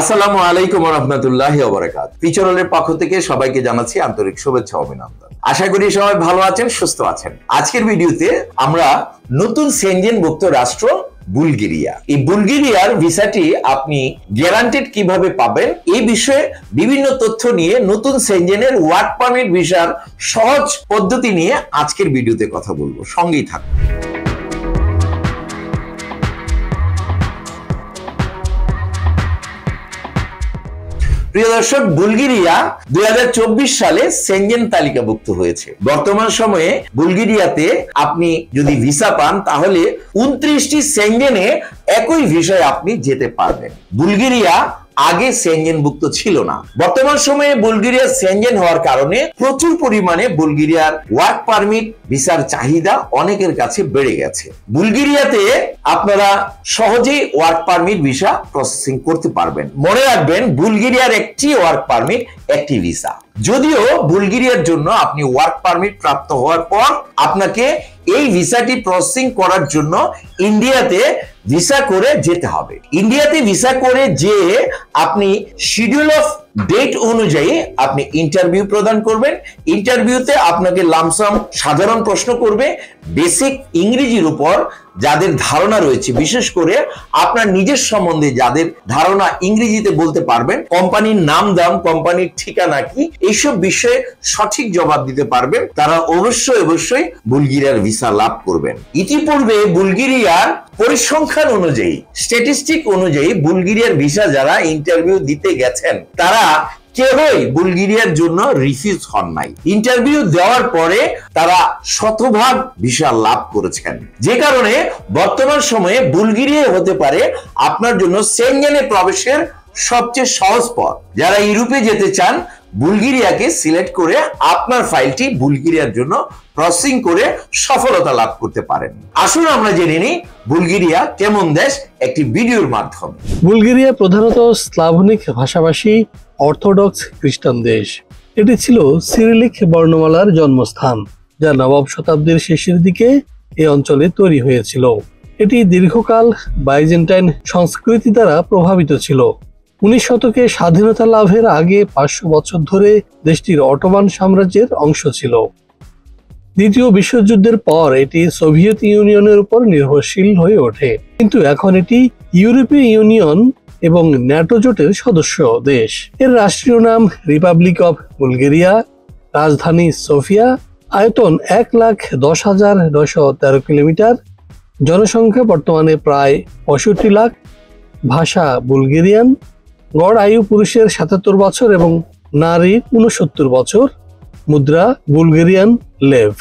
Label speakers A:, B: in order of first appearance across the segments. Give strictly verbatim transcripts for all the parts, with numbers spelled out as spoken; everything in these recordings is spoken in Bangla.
A: আসসালামু আলাইকুম ওয়া রাহমাতুল্লাহি ওয়া বারাকাতুহু। ফিচারের পক্ষ থেকে সবাইকে জানাচ্ছি আন্তরিক শুভেচ্ছা ও অভিনন্দন। আশা করি সবাই ভালো আছেন, সুস্থ আছেন। আজকের ভিডিওতে আমরা নতুন সেনজেনভুক্ত রাষ্ট্র বুলগেরিয়া, এই বুলগেরিয়ার ভিসাটি আপনি গ্যারান্টেড কিভাবে পাবেন এই বিষয়ে বিভিন্ন তথ্য নিয়ে নতুন সেনজেনের ওয়ার্ক পারমিট ভিসার সহজ পদ্ধতি নিয়ে আজকের ভিডিওতে কথা বলবো। সঙ্গেই থাকুন। প্রিয় দর্শক, বুলগেরিয়া দুই হাজার চব্বিশ সালে সেনজেন তালিকাভুক্ত হয়েছে। বর্তমান সময়ে বুলগেরিয়াতে আপনি যদি ভিসা পান তাহলে উনত্রিশটি সেনজেনে একই ভিসায় আপনি যেতে পারবেন। বুলগেরিয়া আগে সেনজেনভুক্ত ছিল না। বর্তমান সময়ে বুলগেরিয়া সেনজেন হওয়ার কারণে প্রচুর পরিমাণে বুলগেরিয়ার ওয়ার্ক পারমিট ভিসার চাহিদা অনেকের কাছে বেড়ে গেছে। বুলগেরিয়াতে আপনারা সহজেই ওয়ার্ক পারমিট ভিসা প্রসেসিং করতে পারবেন। মনে রাখবেন, বুলগেরিয়ার একটি ওয়ার্ক পারমিট একটি ভিসা। যদিও বুলগেরিয়ার জন্য আপনি ওয়ার্ক পারমিট প্রাপ্ত হওয়ার পর আপনাকে এই ভিসাটি প্রসেসিং করার জন্য ইন্ডিয়াতে ভিসা করে যেতে হবে। ইন্ডিয়াতে ভিসা করে যে আপনি শিডিউল অফ ডেট অনুযায়ী আপনি ইন্টারভিউ প্রদান করবেন। ইন্টারভিউতে আপনাকে লামসাম সাধারণ প্রশ্ন করবে, বেসিক ইংরেজির উপর যাদের ধারণা রয়েছে, বিশেষ করে আপনার নিজের সম্বন্ধে যাদের ধারণা ইংরেজিতে বলতে পারবেন, কোম্পানির নাম দাম, কোম্পানির ঠিকানা কি, এইসব বিষয়ে সঠিক জবাব দিতে পারবেন, তারা অবশ্যই অবশ্যই বুলগেরিয়ার ভিসা লাভ করবেন। ইতিপূর্বে বুলগেরিয়ার পরিসংখ্যান অনুযায়ী, স্ট্যাটিস্টিক অনুযায়ী বুলগেরিয়ার ভিসা যারা ইন্টারভিউ দিতে গেছেন তারা কেউই বুলগেরিয়ার জন্য রিফিউজ হন নাই। ইন্টারভিউ দেওয়ার পরে তারা শতভাগ ভিসা লাভ করেছেন, যে কারণে বর্তমান সময়ে বুলগেরিয়া হতে পারে আপনার জন্য সেনজেনে প্রবেশের সবচেয়ে সহজ পথ। যারা ইউরোপে যেতে চান, বুলগেরিয়াকে সিলেক্ট করে আপনার ফাইলটি বুলগেরিয়ার জন্য প্রসেসিং করে সফলতা লাভ করতে পারেন। আসুন আমরা জেনে নিই বুলগেরিয়া কেমন দেশ একটি ভিডিওর মাধ্যমে।
B: বুলগেরিয়া প্রধানত স্লাভনিক ভাষাভাষী অর্থোডক্স খ্রিস্টান দেশ। এটি ছিল সিরিলিক বর্ণমালার জন্মস্থান, যা নবম শতাব্দীর শেষের দিকে এই অঞ্চলে তৈরি হয়েছিল। এটি দীর্ঘকাল বাইজেন্টাইন সংস্কৃতি দ্বারা প্রভাবিত ছিল। উনিশ শতকে স্বাধীনতা লাভের আগে পাঁচশো বছর ধরে দেশটির অটোমান সাম্রাজ্যের অংশ ছিল। দ্বিতীয় বিশ্বযুদ্ধের পর এটি সোভিয়েত ইউনিয়নের উপর নির্ভরশীল হয়ে ওঠে, কিন্তু এখন এটি ইউরোপীয় ইউনিয়ন এবং ন্যাটো জোটের সদস্য দেশ। এর রাষ্ট্রীয় নাম রিপাবলিক অফ বুলগেরিয়া, রাজধানী সোফিয়া, আয়তন এক লাখ দশ হাজার নয়শো তেরো কিলোমিটার, জনসংখ্যা বর্তমানে প্রায় পঁয়ষট্টি লাখ, ভাষা বুলগেরিয়ান, গড় আয়ু পুরুষের সাতাত্তর বছর এবং নারীর উনসত্তর বছর, মুদ্রা বুলগেরিয়ান লেভ।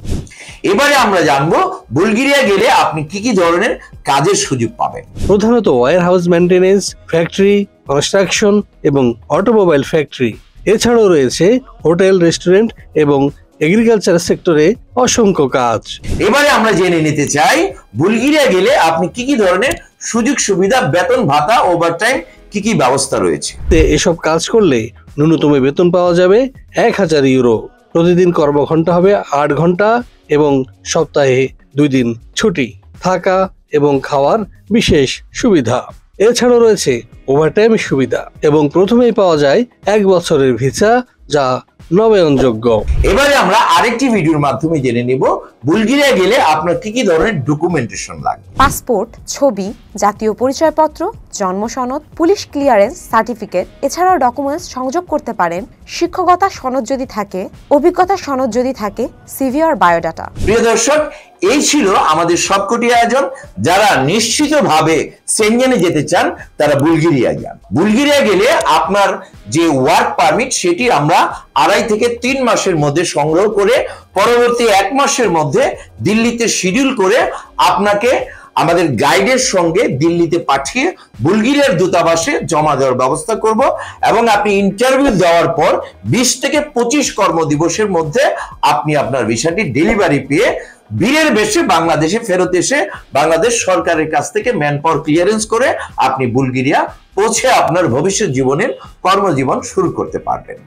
A: এবারে আমরা জানবো বুলগেরিয়া গেলে আপনি কি কি ধরনের কাজের সুযোগ পাবেন।
B: প্রধানত warehouse maintenance, factory, construction এবং অটোমোবাইল ফ্যাক্টরি। এছাড়াও রয়েছে হোটেল, রেস্টুরেন্ট এবং এগ্রিকালচার সেক্টরে অসংখ্য কাজ।
A: এবারে আমরা জেনে নিতে চাই বুলগেরিয়া গেলে আপনি কি কি ধরনের সুযোগ সুবিধা, বেতন ভাতা, ওভারটাইম কি কি ব্যবস্থা রয়েছে।
B: এসব কাজ করলে ন্যূনতম বেতন পাওয়া যাবে এক হাজার ইউরো। প্রতিদিন কর্মঘণ্টা হবে আট ঘন্টা এবং সপ্তাহে দুই দিন ছুটি, থাকা এবং খাওয়ার বিশেষ সুবিধা। এছাড়াও রয়েছে ওভারটাইম সুবিধা এবং প্রথমেই পাওয়া যায় এক বছরের ভিসা, যা নবায়নযোগ্য।
A: এবারে আমরা আরেকটি ভিডিওর মাধ্যমে জেনে নিব বুলগেরিয়া গেলে আপনার কি কি ধরনের ডকুমেন্টেশন লাগবে।
C: পাসপোর্ট, ছবি, জাতীয় পরিচয়পত্র, জন্ম সনদ, পুলিশ ক্লিয়ারেন্স সার্টিফিকেট, এছাড়াও ডকুমেন্টস সংযোগ করতে পারেন শিক্ষকতা সনদ যদি থাকে, অভিজ্ঞতা সনদ যদি থাকে, সিভি আর বায়োডাটা।
A: প্রিয় দর্শক, এই ছিল আমাদের সবকটি আয়োজন। যারা নিশ্চিতভাবে সেনজেনে যেতে চান তারা বুলগেরিয়া যান। বুলগেরিয়া গেলে আপনার যে ওয়ার্ক পারমিট সেটি আমরা আড়াই থেকে তিন মাসের মধ্যে সংগ্রহ করে পরবর্তী এক মাসের মধ্যে দিল্লিতে শিডিউল করে আপনাকে আমাদের গাইডের সঙ্গে দিল্লিতে পাঠিয়ে বুলগেরিয়ার দূতাবাসে জমা দেওয়ার ব্যবস্থা করব এবং আপনি ইন্টারভিউ দেওয়ার পর বিশ থেকে পঁচিশ কর্মদিবসের মধ্যে আপনি আপনার ভিসাটি ডেলিভারি পেয়ে বীরের বেশে বাংলাদেশে ফেরত এসে বাংলাদেশ সরকারের কাছ থেকে ম্যান পাওয়ার ক্লিয়ারেন্স করে আপনি বুলগেরিয়া পৌঁছে আপনার ভবিষ্যৎ জীবনের কর্মজীবন শুরু করতে পারবেন।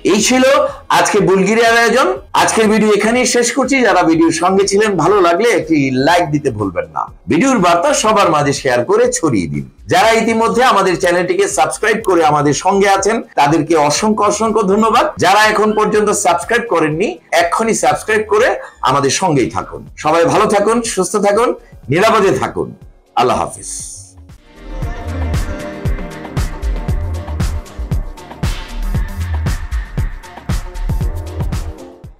A: এই ছিল আজকে বুলগেরিয়ার আয়োজন। আজকের ভিডিও এখানেই শেষ করছি। যারা ভিডিওর সঙ্গে ছিলেন, ভালো লাগলে একটি লাইক দিতে ভুলবেন না। ভিডিওর বার্তা সবার মাঝে শেয়ার করে ছড়িয়ে দিন। যারা ইতিমধ্যে আমাদের চ্যানেলটিকে সাবস্ক্রাইব করে আমাদের সঙ্গে আছেন, তাদেরকে অসংখ্য অসংখ্য ধন্যবাদ। যারা এখন পর্যন্ত সাবস্ক্রাইব করেননি, এক্ষুনি সাবস্ক্রাইব করে আমাদের সঙ্গেই থাকুন। সবাই ভালো থাকুন, সুস্থ থাকুন, নিরাপদে থাকুন। আল্লাহ হাফিজ।